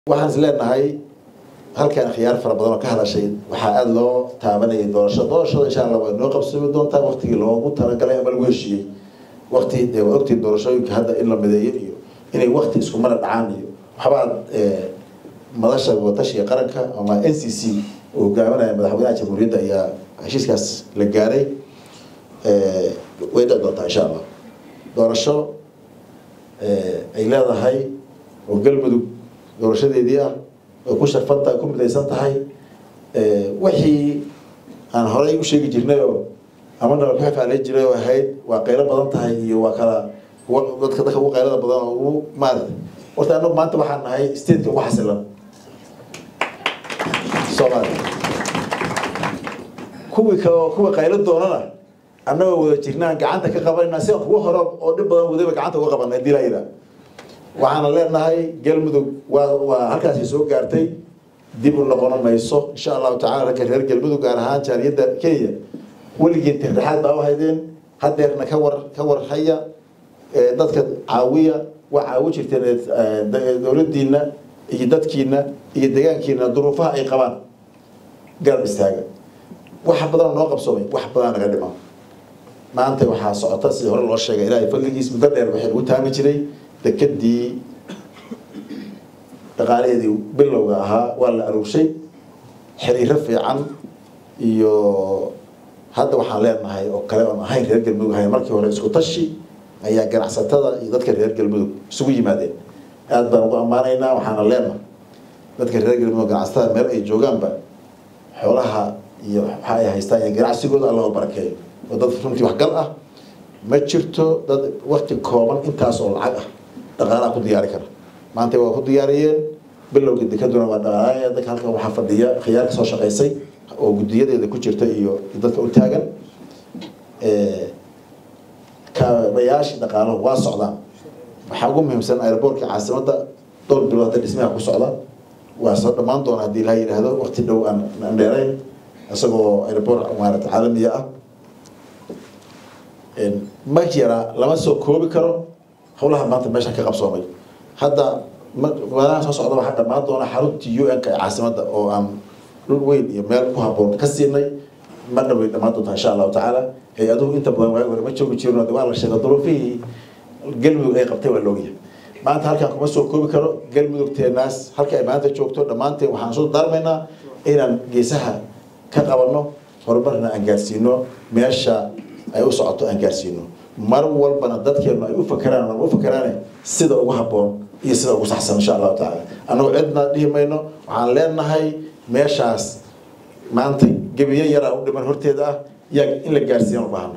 waxaan is leenahay halkan khiyaar fara badan oo ka hadashay waxa aad loo taabanayay doorashada insha Allah way noo qabsami doontaa waqtigii loogu talagalay ama lagu heshiiyay waqti doorashooyinka hadda in la mideeyo iyo inay waqti isku mar dhacaan iyo waxba madasha wadatashiga qaranka ama NCC oo hogaaminaya madaxweynaha jamhuuriyadda ayaa heshiiskaas la gaaray way doontaa insha Allah doorasho ay leedahay oo galmudug doorashadeedii ah oo ku sharfanta ku midaysan tahay wixii aan horay u sheegi jirnay oo ama nala ka faaleen jiray oo ahayd waa qaylo badan tahay iyo waa kala dadka ugu qaylada badan oo ugu maartay horta annagu maanta waxaan nahay state-ka ugu xasilan Soomaaliya kuwa qaylo doonana annagu wada jirnaan gacanta ka qabanayna si ugu hore oo dhib badan wadaba gacanta uga qabanay dilayda waxaan leenahay galmudug waa halkaas soo gaartay dib u noqon mayso insha Allah ta'ala rag reer galmudug gaar ahaan jaariyada Kenya waligeed tixraad baa wahaydeen hadeerna ka war haya dadka caawiya waxa u jirteen dawladdiina iyo dadkiina iyo deegaankiina duruufaha ay qabaan garab istaaga wax badan noo qabsoomay wax badan naga dhimo maanta waxa socota si hore loo sheegay Ilaahay fadligiis muddo dheer waxay u taami jiray dekadii dhaqaaleedii bilowga ahaa waa la aruushay xiriir fiican iyo hadda waxaan leenahay oo kale oo ahayn reer galmudug ahayn markii hore isku tashi ayaa ganacsatada iyo dadka reer galmudug isugu yimaadeen aad baan ugu amaanaynaa waxaan leenahay dadka reer galmudug ganacsatada meel ay joogaanba xoolaha iyo waxa ay haystaan ganacsigooda Allah u barakeeyo oo dad runtii wax gal ah ma jirto dad waqti kooban intaas oo lacag ah dhaqaalaha ku diyaari kara maanta waa ku diyaariyeen bilowgii dekaduna waa dhaqaalaha dadka halka waxa fadhiya khiyaarka soo shaqeysay oo gudiyadeeda ku jirta iyo dadka u taagan ka bayaashi dhaqaalaha waa socdaan waxa ugu muhiimsan airportka caasimadda dhowr bilood dhismaha ku socda waa soo dhamaan doona hadii la yiraahdo waqti dhow aan dheerayn asagoo airport maarata caalami ah ma jira lama soo koobi karo howlaha maanta meesha ka qabsoomay hadda wadaha soo socda waxa dhamaan doona xaruntii UN-ka caasimadda oo aan dhul weyn iyo meel ku haboon ka siinay ma dhaw dhamaan doonta insha Allah ta'ala hay'aduhu inta badan way ma joogi jirno waa la sheegay duruufihii galmudug ay qabtay waa loogiya maanta halkan kuma soo koobi karo galmudug teenaas halka ay maanta joogto dhamaanteen waxaan soo darmaynaa inaan geesaha ka qabanno horumarna aan gaarsiino meesha ay u socoto aan gaarsiino mar walbana dadkeenu ay u fakaraan sida ugu haboon iyo sida ugu saxsan insha Allah ta'ala anagu cidna dhimayno waxaan leenahay meeshaas maanta gabiye yara u dhiman horteeda ah in la gaarsiiyo baahna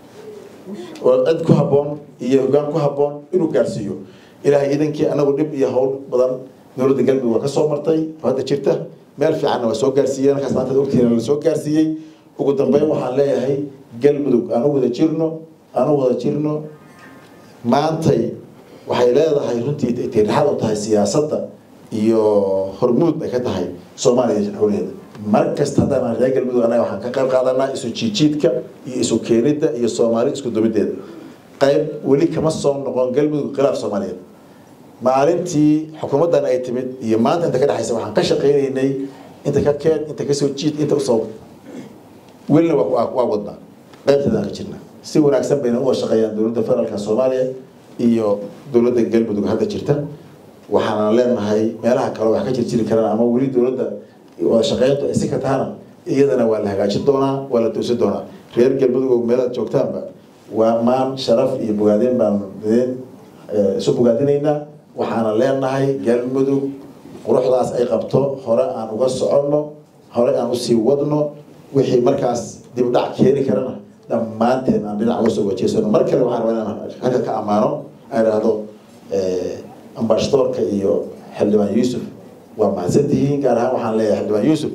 oo cid ku haboon iyo hoggaan ku haboon inuu gaarsiiyo ilaahay idinkii anagu dhib iyo hawl badan dawladda galmudug waa ka soo martay hadda jirta meel fiican waa soo gaarsiiyeen halkaas maanta ogtiina la soo gaarsiiyey ugu dambeyn waxaan leeyahay galmudug aan wada jirno maantay waxay leedahay runtii tixraad u tahay siyaasadda iyo hormuud ay ka tahay Soomaaliya hawleeda markasta hadana reer galmudug anaga waxaan ka qayb qaadanaa isu jiidka iyo isu keenida iyo Soomaali isku dumideeda qayb wali kama soo noqon galmudug khilaaf Soomaaliyeed maalintii xukuumaddan ay timid iyo maanta inta ka dhaxaysa waxaan ka shaqeynay inta ka keen inta ka soo jiid inta soo weli waa wadna qaybtada ka jirna si wanaagsan bayna u shaqeeyaan dawladda federaalka Soomaaliya iyo dawladda galmudug hadda jirta waxaan leenahay meelaha kale wax ka jiri karaan ama wali dawladda waa shaqeynta si ka taana iyadana waa la hagaajin doonaa waa la toosin doonaa reer galmudug meelaha joogtaanba waa maan sharaf iyo bogaadin baan soo bogaadinaynaa waxaan leenahay galmudug quruxdaas ay qabto hore aan uga soconno hore aan u sii wadno wixii markaas dib dhac keeni karana dhammaanteen aan dhinac uga soo wajeysano mar kale waxaan rabaa halka ka amaano ay raado ambassadorka iyo xildhibaan Yuusuf waa mahadsantihiin gaar ahaan waxaan leeyahay xildhibaan Yuusuf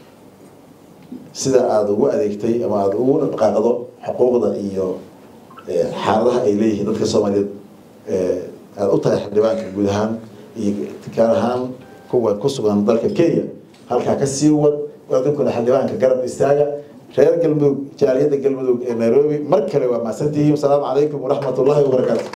sida aad ugu adeegtay ama aad ugu dhaqaaqdo xuquuqda iyo xaaladaha ay leeyihiin dadka Soomaaliyeed aad u tahay xildhibaanka guud ahaan iyo gaar ahaan kuwa ku sugan dalka Kenya halka ka sii wad wadamada xildhibaanka garab istaaga reer galmudug jaaliyada galmudug ee Nairobi mar kale waa mahadsantihiin. Assalaamu calaykum wa rahmatullahi wa barakaatuh.